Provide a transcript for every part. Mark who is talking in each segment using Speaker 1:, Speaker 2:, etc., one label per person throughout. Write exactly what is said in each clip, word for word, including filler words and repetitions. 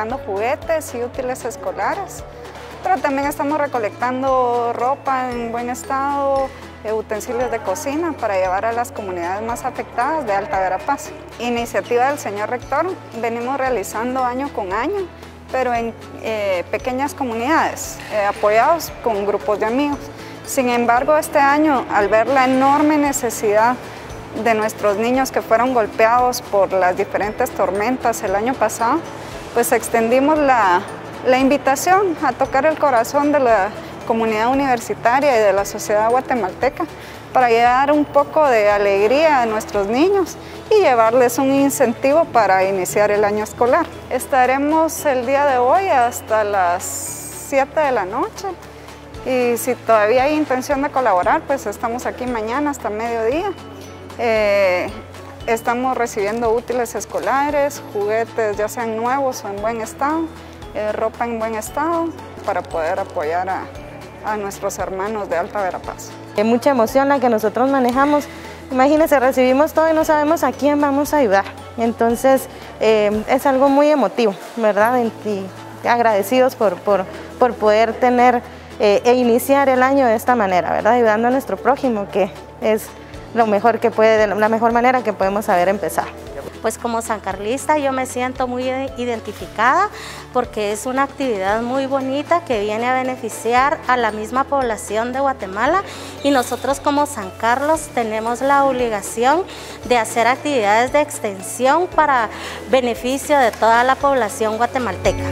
Speaker 1: recolectando juguetes y útiles escolares, pero también estamos recolectando ropa en buen estado, utensilios de cocina para llevar a las comunidades más afectadas de Alta Verapaz. Iniciativa del señor rector, venimos realizando año con año, pero en eh, pequeñas comunidades, eh, apoyados con grupos de amigos. Sin embargo, este año, al ver la enorme necesidad de nuestros niños que fueron golpeados por las diferentes tormentas el año pasado, pues extendimos la, la invitación a tocar el corazón de la comunidad universitaria y de la sociedad guatemalteca para llevar un poco de alegría a nuestros niños y llevarles un incentivo para iniciar el año escolar. Estaremos el día de hoy hasta las siete de la noche y si todavía hay intención de colaborar, pues estamos aquí mañana hasta mediodía. Eh, estamos recibiendo útiles escolares, juguetes ya sean nuevos o en buen estado, eh, ropa en buen estado para poder apoyar a a nuestros hermanos de Alta Verapaz.
Speaker 2: Hay mucha emoción la que nosotros manejamos. Imagínense, recibimos todo y no sabemos a quién vamos a ayudar. Entonces eh, es algo muy emotivo, ¿verdad? Y agradecidos por, por, por poder tener eh, e iniciar el año de esta manera, ¿verdad? Ayudando a nuestro prójimo, que es lo mejor que puede, la mejor manera que podemos saber empezar.
Speaker 3: Pues como sancarlista yo me siento muy identificada porque es una actividad muy bonita que viene a beneficiar a la misma población de Guatemala y nosotros como San Carlos tenemos la obligación de hacer actividades de extensión para beneficio de toda la población guatemalteca.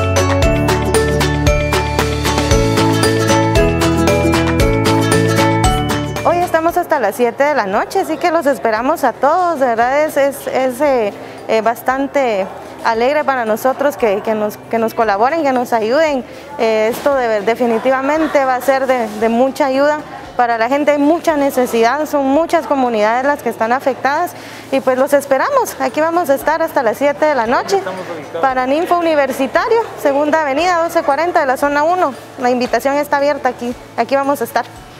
Speaker 2: Estamos hasta las siete de la noche, así que los esperamos a todos, de verdad es, es, es eh, eh, bastante alegre para nosotros que, que, nos, que nos colaboren, que nos ayuden. Eh, esto de, definitivamente va a ser de, de mucha ayuda para la gente, hay mucha necesidad, son muchas comunidades las que están afectadas y pues los esperamos. Aquí vamos a estar hasta las siete de la noche para Ninfo Universitario, Segunda Avenida doce cuarenta de la zona uno. La invitación está abierta aquí, aquí vamos a estar.